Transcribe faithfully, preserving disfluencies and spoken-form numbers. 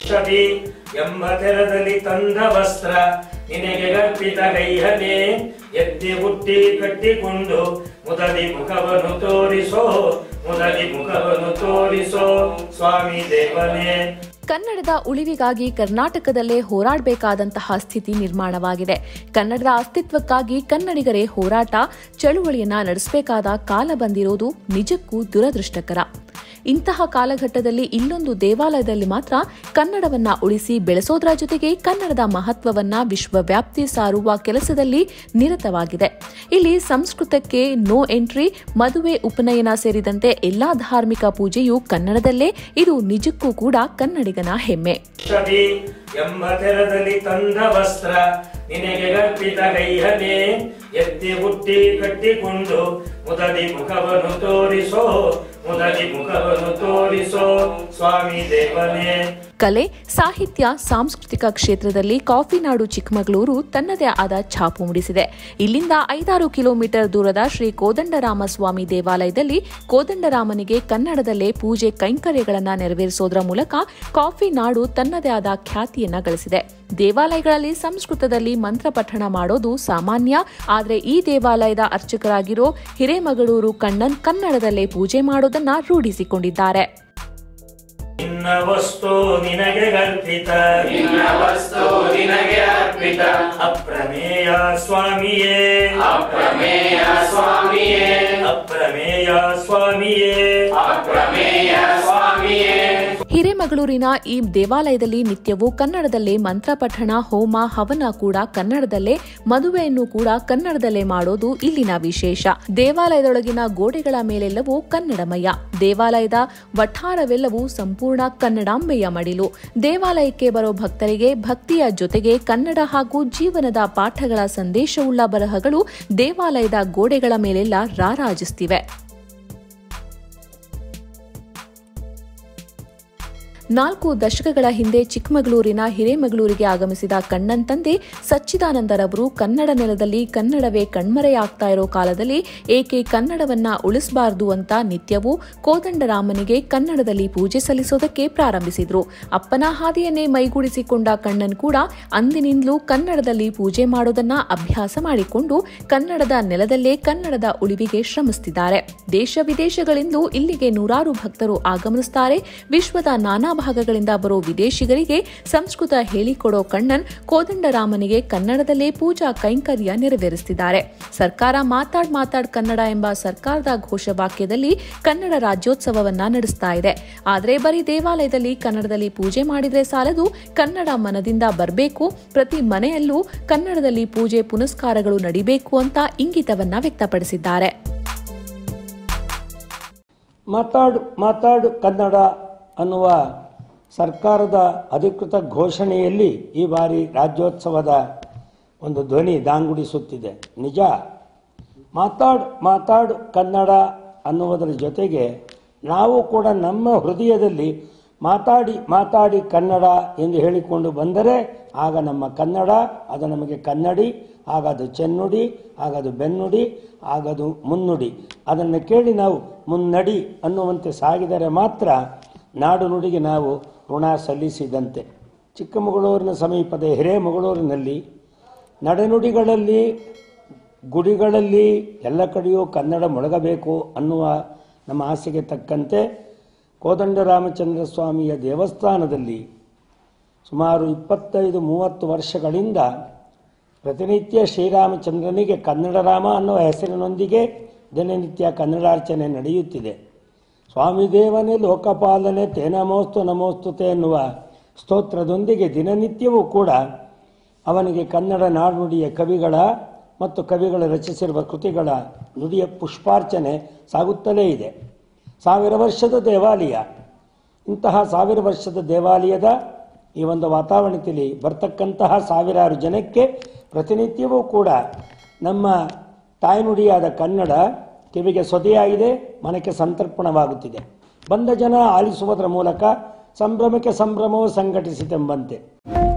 ಸವಿ ಎಂಬ ತೆರದಲ್ಲಿ ತಂದ ವಸ್ತ್ರ ನಿನಗೆ ಗರ್ಭಿತ ಗೈಹನೆ ಎದ್ದಿ ಹುಟ್ಟಿ ಕಟ್ಟಿಕೊಂಡು ಮುದಲಿ ಮುಖವನ್ನು ತೋರಿಸೋ ಮುದಲಿ ಮುಖವನ್ನು ತೋರಿಸೋ ಸ್ವಾಮಿ ದೇವನೇ. ಕನ್ನಡದ ಉಳಿವಿಗಾಗಿ ಕರ್ನಾಟಕದಲ್ಲೇ ಹೋರಾಡಬೇಕಾದಂತಹ ಸ್ಥಿತಿ ನಿರ್ಮಾಣವಾಗಿದೆ. ಕನ್ನಡದ ಅಸ್ತಿತ್ವಕ್ಕಾಗಿ ಕನ್ನಡಿಗರೇ ಹೋರಾಟ ಚಳುವಳಿಯನ್ನ ನಡೆಸಬೇಕಾದ ಕಾಲ ಬಂದಿರೋದು ನಿಜಕ್ಕೂ ದುರದೃಷ್ಟಕರ. ಇಂತಹ ಕಾಲಘಟ್ಟದಲ್ಲಿ ಇಲ್ಲೊಂದು ದೇವಾಲಯದಲ್ಲಿ ಮಾತ್ರ ಕನ್ನಡವನ್ನ ಉಳಿಸಿ ಬೆಳೆಸೋದರ ಜೊತೆಗೆ ಕನ್ನಡದ ಮಹತ್ವವನ್ನ ವಿಶ್ವವ್ಯಾಪ್ತಿ ಸಾರುವ ಕೆಲಸದಲ್ಲಿ ನಿರತವಾಗಿದೆ. ಇಲ್ಲಿ ಸಂಸ್ಕೃತಕ್ಕೆ ನೋ ಎಂಟ್ರಿ, ಮದುವೆ, ಉಪನಯನ ಸೇರಿದಂತೆ ಎಲ್ಲಾ ಧಾರ್ಮಿಕ ಪೂಜೆಯು ಕನ್ನಡದಲ್ಲೇ. ಇದು ನಿಜಕ್ಕೂ ಕೂಡ ಕನ್ನಡಿಗನ ಹೆಮ್ಮೆ. ಸವಿ ಎಂಬ ತೆರದಲ್ಲಿ ತಂದ ವಸ್ತ್ರ ನಿನಗೆ ಗರ್ಭಿತ ಗೈಹನೆ ಎದ್ದಿ ಹುಟ್ಟಿ ಕಟ್ಟಿಕೊಂಡು ಮುದಲಿ ಮುಖವನ್ನು ತೋರಿಸೋ ಮುದಲಿ ಮುಖವನ್ನು ತೋರಿಸೋ ಸ್ವಾಮಿ ದೇವನೇ. ಕಲೆ, ಸಾಹಿತ್ಯ, ಸಾಂಸ್ಕೃತಿಕ ಕ್ಷೇತ್ರದಲ್ಲಿ ಕಾಫಿನಾಡು ಚಿಕ್ಕಮಗಳೂರು ತನ್ನದೇ ಆದ ಛಾಪು ಮೂಡಿಸಿದೆ. ಇಲ್ಲಿಂದ ಐದಾರು ಕಿಲೋಮೀಟರ್ ದೂರದ ಶ್ರೀ ಕೋದಂಡರಾಮ ಸ್ವಾಮಿ ದೇವಾಲಯದಲ್ಲಿ ಕೋದಂಡರಾಮನಿಗೆ ಕನ್ನಡದಲ್ಲೇ ಪೂಜೆ ಕೈಂಕರ್ಯಗಳನ್ನು ನೆರವೇರಿಸೋದರ ಮೂಲಕ ಕಾಫಿನಾಡು ತನ್ನದೇ ಆದ ಖ್ಯಾತಿಯನ್ನ ಗಳಿಸಿದೆ. ದೇವಾಲಯಗಳಲ್ಲಿ ಸಂಸ್ಕೃತದಲ್ಲಿ ಮಂತ್ರ ಪಠಣ ಮಾಡೋದು ಸಾಮಾನ್ಯ. ಆದರೆ ಈ ದೇವಾಲಯದ ಅರ್ಚಕರಾಗಿರೋ ಹಿರೇಮಗಳೂರು ಕಣ್ಣನ್ ಕನ್ನಡದಲ್ಲೇ ಪೂಜೆ ಮಾಡೋದನ್ನ ರೂಢಿಸಿಕೊಂಡಿದ್ದಾರೆ. ನಿನ್ನ ವಸ್ತು ನಿನಗೆ ಗರ್ಭಿತ, ನಿನ್ನ ವಸ್ತು ನಿನಗೆ ಅರ್ಪಿತ, ಅಪ್ರಮೇಯ ಸ್ವಾಮಿಯೇ, ಅಪ್ರಮೇಯ ಸ್ವಾಮಿಯೇ, ಅಪ್ರಮೇಯ ಸ್ವಾಮಿಯೇ, ಅಪ್ರಮೇಯ ಸ್ವಾಮಿಯೇ. ಹಿರೇಮಗಳೂರಿನ ಈ ದೇವಾಲಯದಲ್ಲಿ ನಿತ್ಯವೂ ಕನ್ನಡದಲ್ಲೇ ಮಂತ್ರ ಪಠಣ, ಹೋಮ, ಹವನ ಕೂಡ ಕನ್ನಡದಲ್ಲೇ, ಮದುವೆಯನ್ನು ಕೂಡ ಕನ್ನಡದಲ್ಲೇ ಮಾಡೋದು ಇಲ್ಲಿನ ವಿಶೇಷ. ದೇವಾಲಯದೊಳಗಿನ ಗೋಡೆಗಳ ಮೇಲೆಲ್ಲವೂ ಕನ್ನಡಮಯ. ದೇವಾಲಯದ ವಠಾರವೆಲ್ಲವೂ ಸಂಪೂರ್ಣ ಕನ್ನಡಾಂಬೆಯ ಮಡಿಲು. ದೇವಾಲಯಕ್ಕೆ ಬರೋ ಭಕ್ತರಿಗೆ ಭಕ್ತಿಯ ಜೊತೆಗೆ ಕನ್ನಡ ಹಾಗೂ ಜೀವನದ ಪಾಠಗಳ ಸಂದೇಶವುಳ್ಳ ಬರಹಗಳು ದೇವಾಲಯದ ಗೋಡೆಗಳ ಮೇಲೆಲ್ಲ ರಾರಾಜಿಸುತ್ತಿವೆ. ನಾಲ್ಕು ದಶಕಗಳ ಹಿಂದೆ ಚಿಕ್ಕಮಗಳೂರಿನ ಹಿರೇಮಗಳೂರಿಗೆ ಆಗಮಿಸಿದ ಕಣ್ಣನ್ ತಂದೆ ಸಚ್ಚಿದಾನಂದರವರು ಕನ್ನಡ ನೆಲದಲ್ಲಿ ಕನ್ನಡವೇ ಕಣ್ಮರೆಯಾಗ್ತಾ ಇರೋ ಕಾಲದಲ್ಲಿ ಏಕೆ ಕನ್ನಡವನ್ನ ಉಳಿಸಬಾರದು ಅಂತ ನಿತ್ಯವೂ ಕೋದಂಡರಾಮನಿಗೆ ಕನ್ನಡದಲ್ಲಿ ಪೂಜೆ ಸಲ್ಲಿಸೋದಕ್ಕೆ ಪ್ರಾರಂಭಿಸಿದ್ರು. ಅಪ್ಪನ ಹಾದಿಯನ್ನೇ ಮೈಗೂಡಿಸಿಕೊಂಡ ಕಣ್ಣನ್ ಕೂಡ ಅಂದಿನಿಂದಲೂ ಕನ್ನಡದಲ್ಲಿ ಪೂಜೆ ಮಾಡೋದನ್ನ ಅಭ್ಯಾಸ ಮಾಡಿಕೊಂಡು ಕನ್ನಡದ ನೆಲದಲ್ಲೇ ಕನ್ನಡದ ಉಳಿವಿಗೆ ಶ್ರಮಿಸುತ್ತಿದ್ದಾರೆ. ದೇಶ ವಿದೇಶಗಳಿಂದಲೂ ಇಲ್ಲಿಗೆ ನೂರಾರು ಭಕ್ತರು ಆಗಮಿಸುತ್ತಾರೆ. ವಿಶ್ವದ ನಾನಾ ಭಾಗಗಳಿಂದ ಬರೋ ವಿದೇಶಿಗರಿಗೆ ಸಂಸ್ಕೃತ ಹೇಳಿಕೊಡೋ ಕಣ್ಣನ್ ಕೋದಂಡರಾಮನಿಗೆ ಕನ್ನಡದಲ್ಲೇ ಪೂಜಾ ಕೈಂಕರ್ಯ ನೆರವೇರಿಸುತ್ತಿದ್ದಾರೆ. ಸರ್ಕಾರ ಮಾತಾಡ್ ಮಾತಾಡ್ ಕನ್ನಡ ಎಂಬ ಸರ್ಕಾರದ ಘೋಷವಾಕ್ಯದಲ್ಲಿ ಕನ್ನಡ ರಾಜ್ಯೋತ್ಸವವನ್ನ ನಡೆಸ್ತಾ ಇದೆ. ಆದರೆ ಬರೀ ದೇವಾಲಯದಲ್ಲಿ ಕನ್ನಡದಲ್ಲಿ ಪೂಜೆ ಮಾಡಿದ್ರೆ ಸಾಲದು, ಕನ್ನಡ ಮನದಿಂದ ಬರಬೇಕು, ಪ್ರತಿ ಮನೆಯಲ್ಲೂ ಕನ್ನಡದಲ್ಲಿ ಪೂಜೆ ಪುನಸ್ಕಾರಗಳು ನಡಿಬೇಕು ಅಂತ ಇಂಗಿತವನ್ನ ವ್ಯಕ್ತಪಡಿಸಿದ್ದಾರೆ. ಮಾತಾಡು ಮಾತಾಡು ಕನ್ನಡ ಅನ್ನುವ ಸರ್ಕಾರದ ಅಧಿಕೃತ ಘೋಷಣೆಯಲ್ಲಿ ಈ ಬಾರಿ ರಾಜ್ಯೋತ್ಸವದ ಒಂದು ಧ್ವನಿ ದಾಂಗುಡಿಸುತ್ತಿದೆ. ನಿಜ, ಮಾತಾಡು ಮಾತಾಡು ಕನ್ನಡ ಅನ್ನುವುದರ ಜೊತೆಗೆ ನಾವು ಕೂಡ ನಮ್ಮ ಹೃದಯದಲ್ಲಿ ಮಾತಾಡಿ ಮಾತಾಡಿ ಕನ್ನಡ ಎಂದು ಹೇಳಿಕೊಂಡು ಬಂದರೆ ಆಗ ನಮ್ಮ ಕನ್ನಡ, ಅದು ನಮಗೆ ಕನ್ನಡಿ, ಆಗದು ಚೆನ್ನುಡಿ, ಆಗದು ಬೆನ್ನುಡಿ, ಆಗದು ಮುನ್ನುಡಿ. ಅದನ್ನು ಕೇಳಿ ನಾವು ಮುನ್ನಡಿ ಅನ್ನುವಂತೆ ಸಾಗಿದರೆ ಮಾತ್ರ ನಾಡು ನುಡಿಗೆ ನಾವು ಋಣ ಸಲ್ಲಿಸಿದಂತೆ. ಚಿಕ್ಕಮಗಳೂರಿನ ಸಮೀಪದ ಹಿರೇಮಗಳೂರಿನಲ್ಲಿ ನಡೆನುಡಿಗಳಲ್ಲಿ, ಗುಡಿಗಳಲ್ಲಿ ಎಲ್ಲ ಕಡೆಯೂ ಕನ್ನಡ ಮೊಳಗಬೇಕು ಅನ್ನುವ ನಮ್ಮ ಆಸೆಗೆ ತಕ್ಕಂತೆ ಕೋದಂಡರಾಮಚಂದ್ರ ಸ್ವಾಮಿಯ ದೇವಸ್ಥಾನದಲ್ಲಿ ಸುಮಾರು ಇಪ್ಪತ್ತೈದು ಮೂವತ್ತು ವರ್ಷಗಳಿಂದ ಪ್ರತಿನಿತ್ಯ ಶ್ರೀರಾಮಚಂದ್ರನಿಗೆ ಕನ್ನಡರಾಮ ಅನ್ನುವ ಹೆಸರಿನೊಂದಿಗೆ ದಿನನಿತ್ಯ ಕನ್ನಡಾರ್ಚನೆ ನಡೆಯುತ್ತಿದೆ. ಸ್ವಾಮಿ ದೇವನೇ ಲೋಕಪಾಲನೆ ತೇ ನಮೋಸ್ತು ನಮೋಸ್ತುತೆ ಎನ್ನುವ ಸ್ತೋತ್ರದೊಂದಿಗೆ ದಿನನಿತ್ಯವೂ ಕೂಡ ಅವನಿಗೆ ಕನ್ನಡ ನಾಡುನುಡಿಯ ಕವಿಗಳ ಮತ್ತು ಕವಿಗಳು ರಚಿಸಿರುವ ಕೃತಿಗಳ ನುಡಿಯ ಪುಷ್ಪಾರ್ಚನೆ ಸಾಗುತ್ತಲೇ ಇದೆ. ಸಾವಿರ ವರ್ಷದ ದೇವಾಲಯ, ಇಂತಹ ಸಾವಿರ ವರ್ಷದ ದೇವಾಲಯದ ಈ ಒಂದು ವಾತಾವರಣದಲ್ಲಿ ಬರ್ತಕ್ಕಂತಹ ಸಾವಿರಾರು ಜನಕ್ಕೆ ಪ್ರತಿನಿತ್ಯವೂ ಕೂಡ ನಮ್ಮ ತಾಯ್ನುಡಿಯಾದ ಕನ್ನಡ ಕಿವಿಗೆ ಸೊದೆಯಾಗಿದೆ, ಮನಕ್ಕೆ ಸಂತರ್ಪಣವಾಗುತ್ತಿದೆ. ಬಂದ ಜನ ಆಲಿಸುವುದರ ಮೂಲಕ ಸಂಭ್ರಮಕ್ಕೆ ಸಂಭ್ರಮವು ಸಂಘಟಿಸಿತೆಂಬಂತೆ